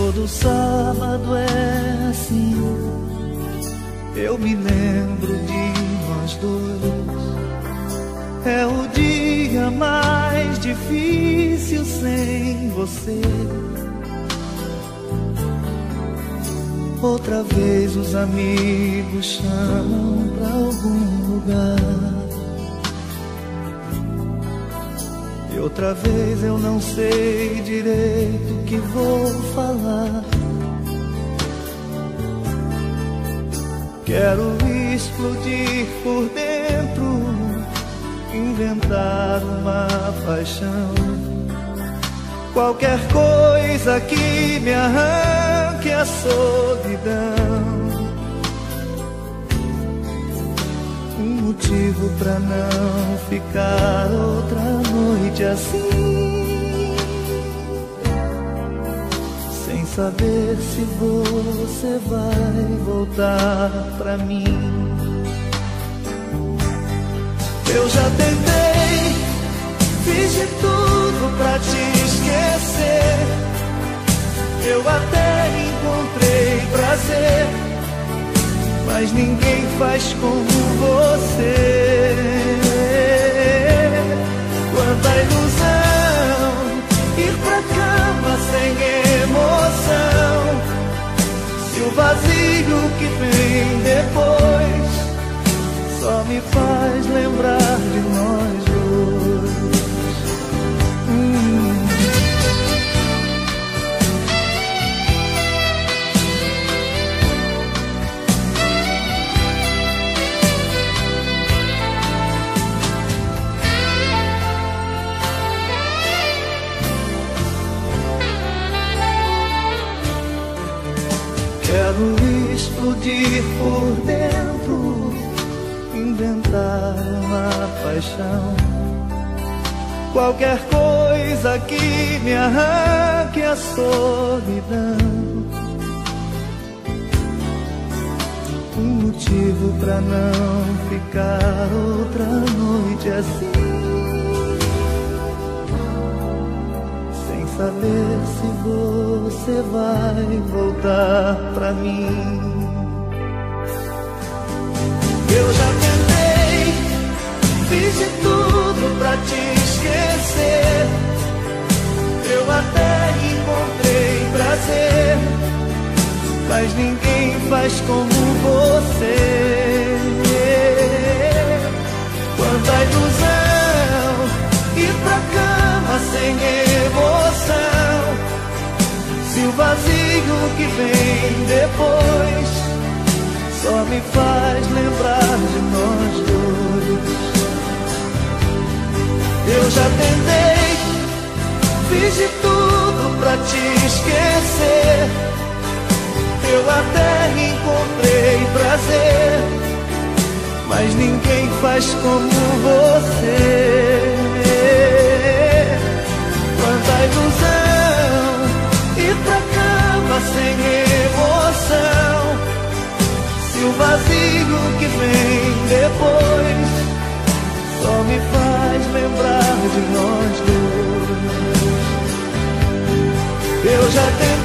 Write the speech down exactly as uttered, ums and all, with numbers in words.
Todo sábado é assim, eu me lembro de nós dois. É o dia mais difícil sem você. Outra vez os amigos chamam pra algum lugar, e outra vez eu não sei direito o que vou falar. Quero explodir por dentro, inventar uma paixão, qualquer coisa que me arranque a solidão, um motivo pra não ficar outra noite assim, sem saber se você vai voltar pra mim. Eu já tentei, fiz de tudo pra te esquecer. Eu até encontrei prazer, mas ninguém faz como você. Quanta ilusão, ir pra cama sem emoção, se o vazio que vem depois só me faz lembrar de nós dois. hum. Quero explodir por dentro, inventar uma paixão, qualquer coisa que me arranque a solidão, um motivo pra não ficar outra noite assim, sem saber se você vai voltar pra mim. Eu já tentei, fiz de tudo pra te esquecer. Eu até encontrei prazer, mas ninguém faz como você. Quanta ilusão, ir pra cama sem emoção, se o vazio que vem depois só me faz lembrar de nós dois. Eu já tentei, fiz de tudo pra te esquecer. Eu até encontrei prazer, mas ninguém faz como você. Quanta ilusão, ir pra cama sem emoção, se o vazio que vem depois só me faz lembrar de nós dois. Eu já tentei